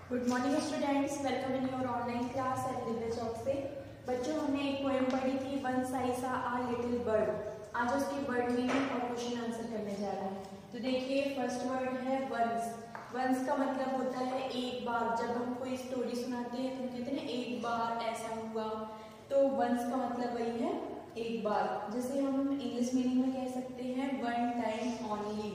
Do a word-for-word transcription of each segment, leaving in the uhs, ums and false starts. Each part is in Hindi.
Good morning students, welcome in your online class at Divya Chowk से। बच्चों, हमने एक पोएम पढ़ी थी once I saw a little bird. आज उसकी बर्ड मीनिंग और क्वेश्चन आंसर करने जा रहे हैं। तो देखिए, फर्स्ट वर्ड है वंस। वंस का मतलब होता है एक बार। जब हम कोई स्टोरी सुनाते हैं तो हम कहते हैं ना एक बार ऐसा हुआ, तो वंस का मतलब वही है एक बार। जैसे हम इंग्लिश मीनिंग में कह सकते हैं one time only.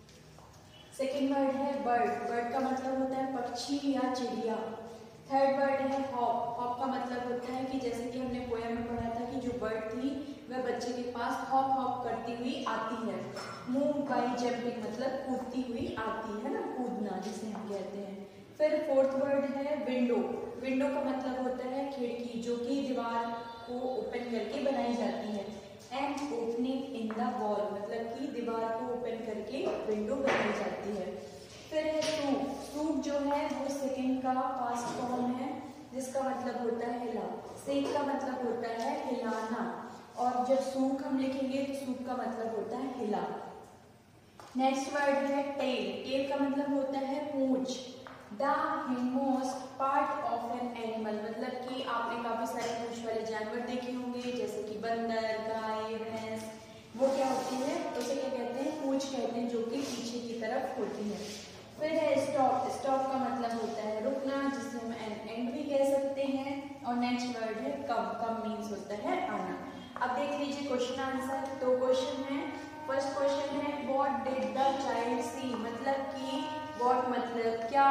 Second word है बर्ड। बर्ड का मतलब होता है पक्षी या चिड़िया। थर्ड वर्ड है हॉप। हॉप का मतलब होता है कि जैसे कि हमने पोएम में पढ़ा था कि जो बर्ड थी वह बच्चे के पास हॉप हॉप करती हुई आती है। मूव बाय जंपिंग मतलब कूदती हुई आती है ना, कूदना जिसे हम कहते हैं। फिर फोर्थ वर्ड है विंडो। विंडो का मतलब होता है खिड़की, जो कि दीवार को ओपन करके बनाई जाती है। And opening in the wall मतलब कि दीवार को ओपन करके विंडो बनाई जाती है। फिर है सूप। सूप जो है वो सेकंड का पास्ट फॉर्म है, जिसका मतलब होता है हिला। सेक का मतलब होता है हिलाना, और जब सूक हम लिखेंगे तो सूप का मतलब होता है हिला। नेक्स्ट वर्ड है टेल। टेल का मतलब होता है पूंछ। The hindmost part of an animal मतलब कि आपने काफी सारे पूंछ वाले जानवर देखे होंगे, जैसे कि बंदर, गाय, भैंस। वो क्या होती है, उसे क्या कहते हैं, पूंछ कहते हैं, जो कि पीछे की तरफ होती है। फिर है स्टॉप। स्टॉप का मतलब होता है रुकना, जिसे हम एंड एंड भी कह सकते हैं। और नेक्स्ट वर्ड है कम। कम मीन्स होता है आना। अब देख लीजिए क्वेश्चन आंसर। तो क्वेश्चन है, फर्स्ट क्वेश्चन है what did the child see मतलब कि व्हाट मतलब क्या,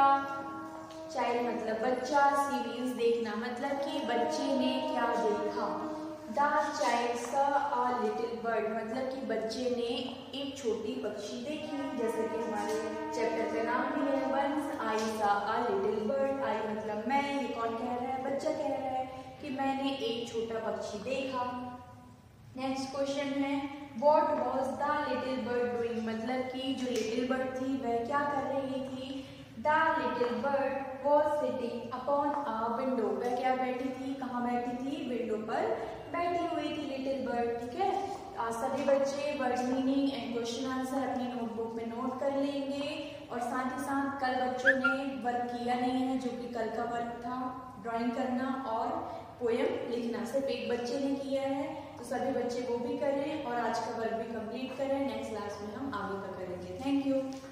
चाइल्ड मतलब बच्चा, सी मीन्स देखना मतलब कि बच्चे ने क्या देखा। The child saw a little bird मतलब कि बच्चे ने एक छोटी पक्षी देखी, जैसे कि हमारे चैप्टर का नाम भी है once I saw a little bird. I मतलब मैं, ये कौन कह रहा है, बच्चा कह रहा है कि मैंने एक छोटा पक्षी देखा। नेक्स्ट क्वेश्चन है what was the little bird doing मतलब कि जो लिटिल बर्ड थी वह क्या कर रही थी। The little bird was sitting upon a window. वह क्या बैठी थी, कहाँ बैठी थी, विंडो पर बैठी हुई थी लिटिल बर्ड। ठीक है, आज सभी बच्चे word meaning and question answer अपनी नोटबुक में नोट कर लेंगे। और साथ ही साथ कल बच्चों ने वर्क किया नहीं है, जो कि कल का वर्क था ड्राइंग करना और पोएम लिखना। सिर्फ एक बच्चे ने किया है, तो सभी बच्चे वो भी करें और आज का वर्क भी कंप्लीट करें। नेक्स्ट क्लास में हम आगे का करेंगे। Thank you.